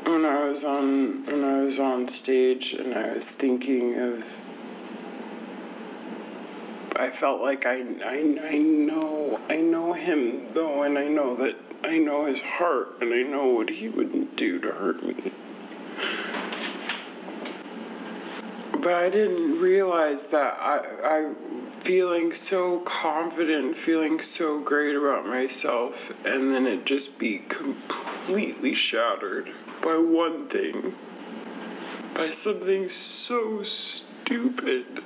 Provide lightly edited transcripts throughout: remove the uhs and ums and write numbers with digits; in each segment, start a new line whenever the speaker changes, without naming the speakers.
when I was on stage and I was thinking of, I felt like I know him though, and I know his heart, and I know what he would do to hurt me. But I didn't realize that I feeling so confident, feeling so great about myself, and then it just be completely shattered by one thing, by something so stupid.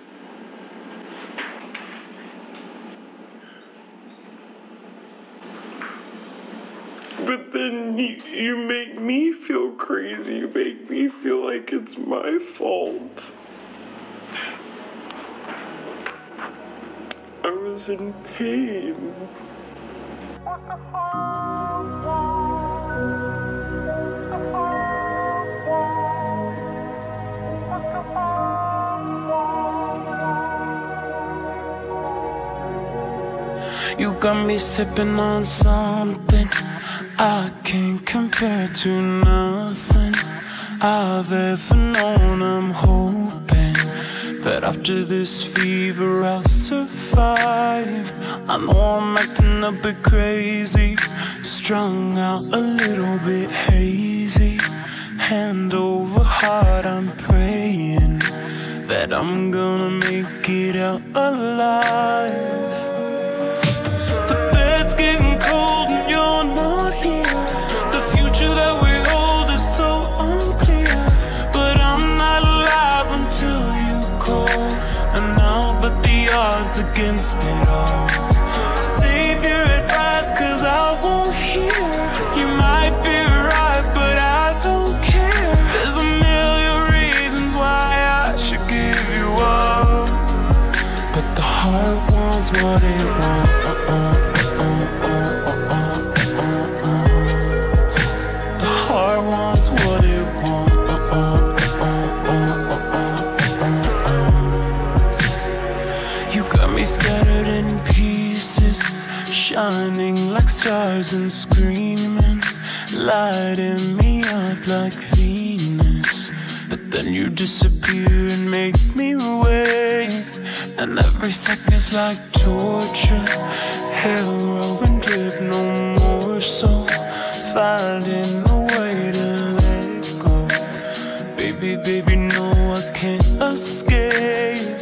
But then you make me feel crazy. You make me feel like it's my fault. I was in pain.
You got me sipping on something I can't compare to nothing I've ever known. I'm hoping that after this fever I'll survive. I know I'm acting a bit crazy, strung out a little bit hazy. Hand over heart, I'm praying that I'm gonna make it out alive. It's getting cold and you're not here. The future that we hold is so unclear. But I'm not alive until you call, and I'll bet the odds against it all. Save your advice, cause I won't hear. You might be right, but I don't care. There's a million reasons why I should give you up, but the heart wants what it wants. Scattered in pieces, shining like stars and screaming, lighting me up like Venus. But then you disappear and make me wait, and every second's like torture. Heroin drip, no more, so finding a way to let go. Baby, baby, no, I can't escape.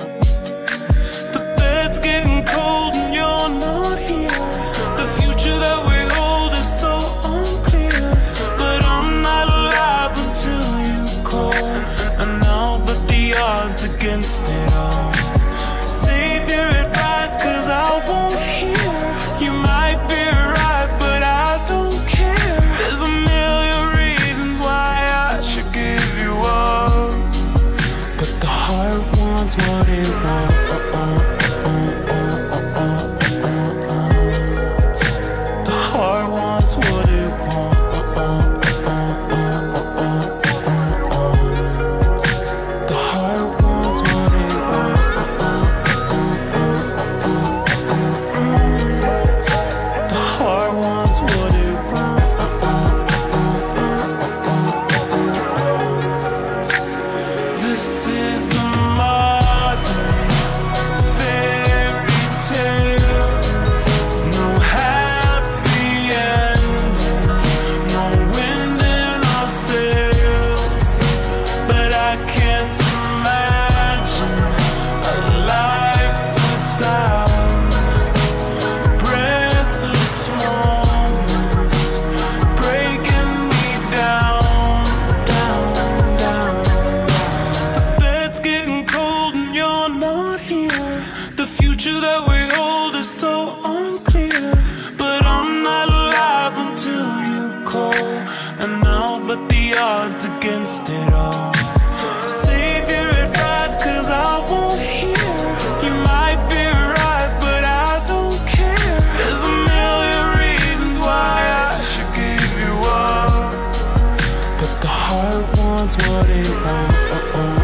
It's getting cold and you're not here. The future that we hold is so unclear. But I'm not alive until you call, and I'll bet the odds against it all. Save your advice, cause I won't hear. You might be right, but I don't care. There's a million reasons why I should give you up, but the heart wants what it wants. Against it all. Save your advice, cause I won't hear. You might be right, but I don't care. There's a million reasons why I should give you up, but the heart wants what it wants.